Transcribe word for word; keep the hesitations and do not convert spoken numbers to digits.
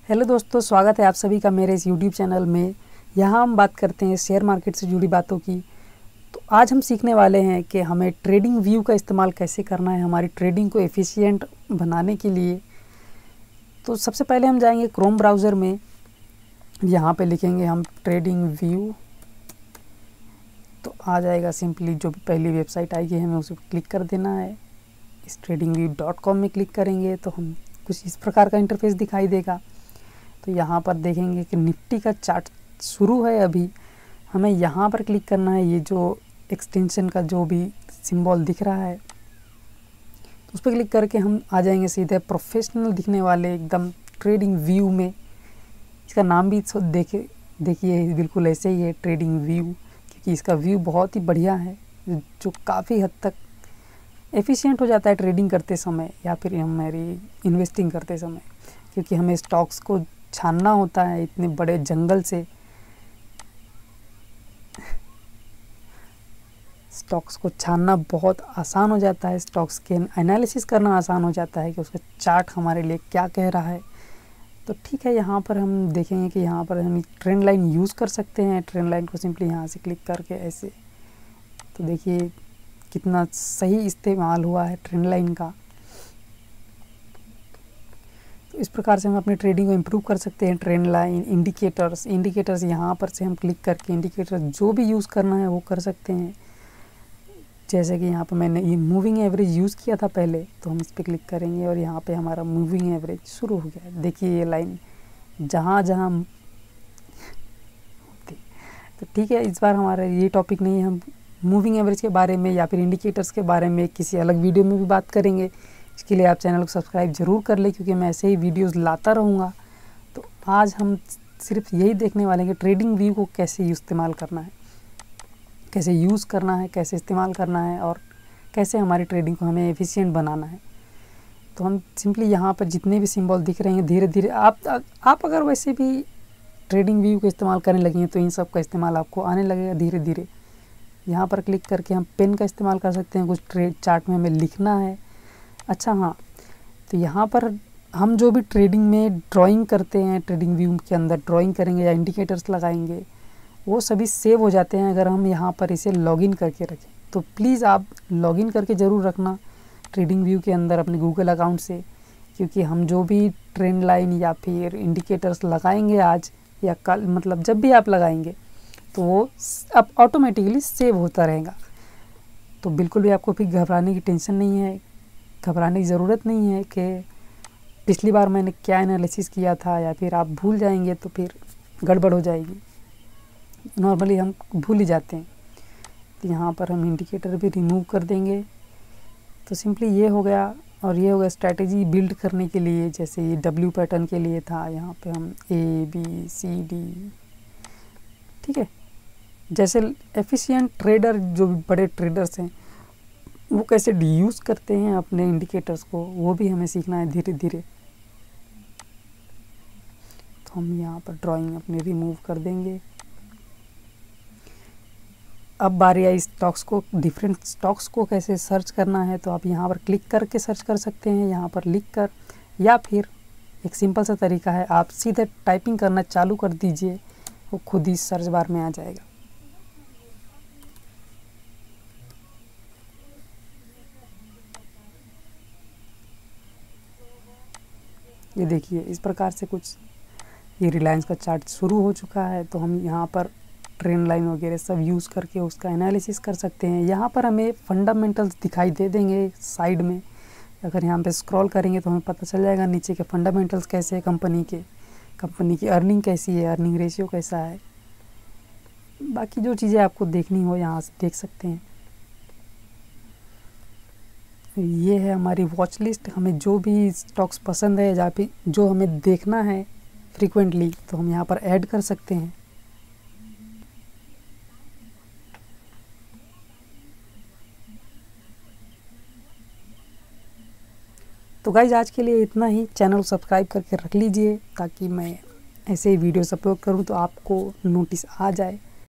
Hello दोस्तों, स्वागत है आप सभी का मेरे इस यूट्यूब चैनल में। यहाँ हम बात करते हैं शेयर मार्केट से जुड़ी बातों की। तो आज हम सीखने वाले हैं कि हमें ट्रेडिंग व्यू का इस्तेमाल कैसे करना है हमारी ट्रेडिंग को एफिशिएंट बनाने के लिए। तो सबसे पहले हम जाएंगे क्रोम ब्राउज़र में, यहाँ पे लिखेंगे हम ट्रेडिंग व्यू, तो आ जाएगा सिंपली जो भी पहली वेबसाइट आएगी हमें उस पर क्लिक कर देना है। इस ट्रेडिंग व्यू डॉट कॉम में क्लिक करेंगे तो हम कुछ इस प्रकार का इंटरफेस दिखाई देगा। तो यहाँ पर देखेंगे कि निफ्टी का चार्ट शुरू है। अभी हमें यहाँ पर क्लिक करना है, ये जो एक्सटेंशन का जो भी सिंबल दिख रहा है तो उस पर क्लिक करके हम आ जाएंगे सीधे प्रोफेशनल दिखने वाले एकदम ट्रेडिंग व्यू में। इसका नाम भी देखे देखिए बिल्कुल ऐसे ही है, ट्रेडिंग व्यू, क्योंकि इसका व्यू बहुत ही बढ़िया है जो काफ़ी हद तक एफिशिएंट हो जाता है ट्रेडिंग करते समय या फिर हमारी इन्वेस्टिंग करते समय, क्योंकि हमें स्टॉक्स को छानना होता है इतने बड़े जंगल से। स्टॉक्स को छानना बहुत आसान हो जाता है, स्टॉक्स के एनालिसिस करना आसान हो जाता है कि उसका चार्ट हमारे लिए क्या कह रहा है। तो ठीक है, यहाँ पर हम देखेंगे कि यहाँ पर हम ट्रेंड लाइन यूज़ कर सकते हैं। ट्रेंड लाइन को सिंपली यहाँ से क्लिक करके ऐसे, तो देखिए कितना सही इस्तेमाल हुआ है ट्रेंड लाइन का। तो इस प्रकार से हम अपनी ट्रेडिंग को इम्प्रूव कर सकते हैं। ट्रेंड लाइन, इंडिकेटर्स इंडिकेटर्स यहाँ पर से हम क्लिक करके इंडिकेटर जो भी यूज़ करना है वो कर सकते हैं। जैसे कि यहाँ पर मैंने ये मूविंग एवरेज यूज़ किया था पहले, तो हम इस पर क्लिक करेंगे और यहाँ पे हमारा मूविंग एवरेज शुरू हो गया है। देखिए ये लाइन जहाँ जहाँ तो ठीक है, इस बार हमारा ये टॉपिक नहीं है, हम मूविंग एवरेज के बारे में या फिर इंडिकेटर्स के बारे में किसी अलग वीडियो में भी बात करेंगे। इसके लिए आप चैनल को सब्सक्राइब ज़रूर कर लें, क्योंकि मैं ऐसे ही वीडियोस लाता रहूँगा। तो आज हम सिर्फ यही देखने वाले हैं कि ट्रेडिंग व्यू को कैसे इस्तेमाल करना है, कैसे यूज़ करना है, कैसे इस्तेमाल करना है और कैसे हमारी ट्रेडिंग को हमें एफिशिएंट बनाना है। तो हम सिंपली यहाँ पर जितने भी सिंबल दिख रहे हैं धीरे धीरे आप आप अगर वैसे भी ट्रेडिंग व्यू को इस्तेमाल करने लगे हैं तो इन सब का इस्तेमाल आपको आने लगेगा धीरे धीरे। यहाँ पर क्लिक करके हम पेन का इस्तेमाल कर सकते हैं, कुछ ट्रेड चार्ट में हमें लिखना है। अच्छा हाँ, तो यहाँ पर हम जो भी ट्रेडिंग में ड्राइंग करते हैं, ट्रेडिंग व्यू के अंदर ड्राइंग करेंगे या इंडिकेटर्स लगाएंगे, वो सभी सेव हो जाते हैं अगर हम यहाँ पर इसे लॉगिन करके रखें। तो प्लीज़ आप लॉगिन करके ज़रूर रखना ट्रेडिंग व्यू के अंदर अपने गूगल अकाउंट से, क्योंकि हम जो भी ट्रेंड लाइन या फिर इंडिकेटर्स लगाएंगे आज या कल, मतलब जब भी आप लगाएंगे तो वो अब ऑटोमेटिकली सेव होता रहेगा। तो बिल्कुल भी आपको फिर घबराने की टेंशन नहीं है, घबराने की ज़रूरत नहीं है कि पिछली बार मैंने क्या एनालिसिस किया था, या फिर आप भूल जाएंगे तो फिर गड़बड़ हो जाएगी। नॉर्मली हम भूल ही जाते हैं। तो यहाँ पर हम इंडिकेटर भी रिमूव कर देंगे। तो सिंपली ये हो गया, और ये हो गया स्ट्रैटेजी बिल्ड करने के लिए। जैसे ये डब्ल्यू पैटर्न के लिए था, यहाँ पे हम ए बी सी डी, ठीक है। जैसे एफिशिएंट ट्रेडर जो भी बड़े ट्रेडर्स हैं वो कैसे यूज़ करते हैं अपने इंडिकेटर्स को, वो भी हमें सीखना है धीरे धीरे। तो हम यहाँ पर ड्राइंग अपनी रिमूव कर देंगे। अब बारी आई स्टॉक्स को, डिफरेंट स्टॉक्स को कैसे सर्च करना है। तो आप यहाँ पर क्लिक करके सर्च कर सकते हैं, यहाँ पर लिख कर, या फिर एक सिंपल सा तरीका है, आप सीधे टाइपिंग करना चालू कर दीजिए, वो खुद ही सर्च बार में आ जाएगा। ये देखिए इस प्रकार से कुछ ये रिलायंस का चार्ट शुरू हो चुका है। तो हम यहाँ पर ट्रेंड लाइन वगैरह सब यूज़ करके उसका एनालिसिस कर सकते हैं। यहाँ पर हमें फंडामेंटल्स दिखाई दे देंगे साइड में। अगर यहाँ पे स्क्रॉल करेंगे तो हमें पता चल जाएगा नीचे के फंडामेंटल्स कैसे है कंपनी के, कंपनी की अर्निंग कैसी है, अर्निंग रेशियो कैसा है, बाकी जो चीज़ें आपको देखनी हो यहाँ से देख सकते हैं। ये है हमारी वॉच लिस्ट। हमें जो भी स्टॉक्स पसंद है, जहाँ पे जो हमें देखना है फ्रीक्वेंटली, तो हम यहाँ पर ऐड कर सकते हैं। तो गाइज आज के लिए इतना ही। चैनल को सब्सक्राइब करके रख लीजिए ताकि मैं ऐसे ही वीडियोस अपलोड करूँ तो आपको नोटिस आ जाए।